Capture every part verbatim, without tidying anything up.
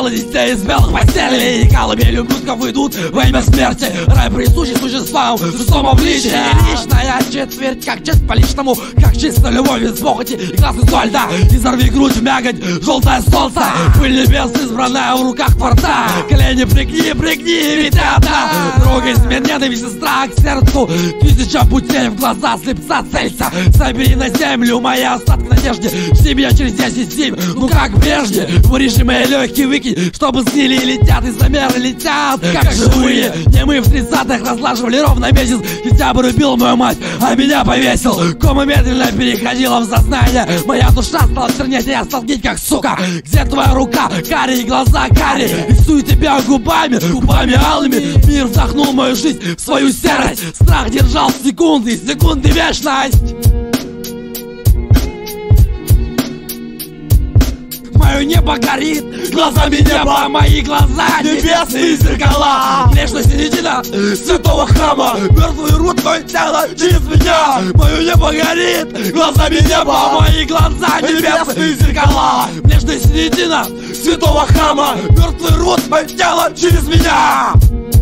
Тело детей из белых постелей, и колыбелью блюдков идут во имя смерти. Рай присущий существам в шестом обличии. Личная четверть, как честь по личному, как чисто любовь без похоти и красный соль льда. Изорви грудь в мякоть, желтое солнце, пыль небес избранная в руках порта. Колени пригни, пригни, ведь это трогай смерть, ненависть и страх к сердцу. Тысяча путей в глаза слепца целься. Собери на землю мои остатки надежды. Жди меня через десять зим, ну как прежде. Вырежи мои легкие, выкинь, чтобы сгнили и летят, и замеры летят, как живые. Не мы в тридцатых разлаживали ровно месяц. Хотя бы рубил мою мать, а меня повесил. Кома медленно переходила в сознание. Моя душа стала чернеть, а я стал гнить, как сука. Где твоя рука? Карие глаза, карие. Рисую тебя губами, губами алыми. Мир вдохнул мою жизнь в свою серость. Страх держал секунды, секунды вечность. Мое небо горит, глазами неба, мои глаза небесные зеркала. Внешняя середина святого храма, мертвый рут мое тело через меня. Мое небо горит, глазами неба, мои глаза небесные зеркала. Внешняя середина святого храма, мертвый рут мое тело через меня.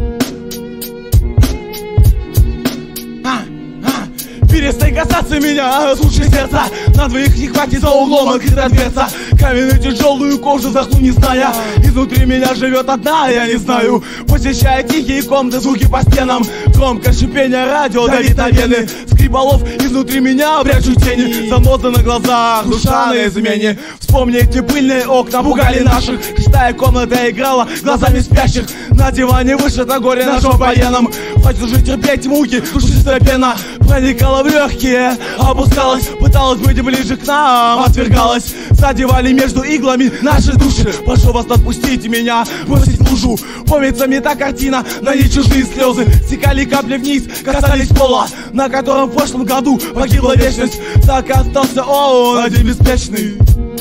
Перестань касаться меня, слушай сердца. На двоих не хватит за углом открыта дверца. Каменную тяжелую кожу вдохну, не зная. Изнутри меня живет одна, я не знаю. Посещая тихие комнаты, звуки по стенам. Громко шипение радио давит на вены. Скрипалов изнутри меня прячу тени. Заноза на глазах, душа на измене. Вспомни эти пыльные окна, пугали наших. Шестая комната играла глазами спящих. На диване вышито горе нашего поеном. Хватит уже терпеть муки, душистая пена проникала в легкие, опускалась, пыталась быть ближе к нам, отвергалась. Задевали между иглами наши души. Прошу вас, отпустите меня, бросить в лужу. Помнится мне та картина, на ней чужие слезы стекали капли вниз, касались пола, на котором в прошлом году погибла вечность. Так и остался он один беспечный.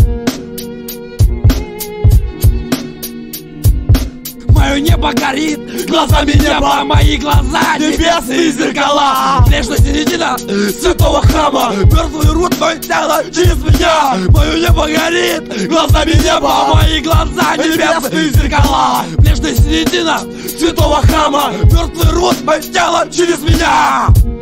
Мое небо горит, глазами неба, мои глаза небесные зеркала. Внешняя середина святого храма, мертвый рут мое тело через меня. Мое небо горит, глазами неба, мои глаза небесные зеркала. Внешняя середина святого храма, мертвый рут мое тело через меня.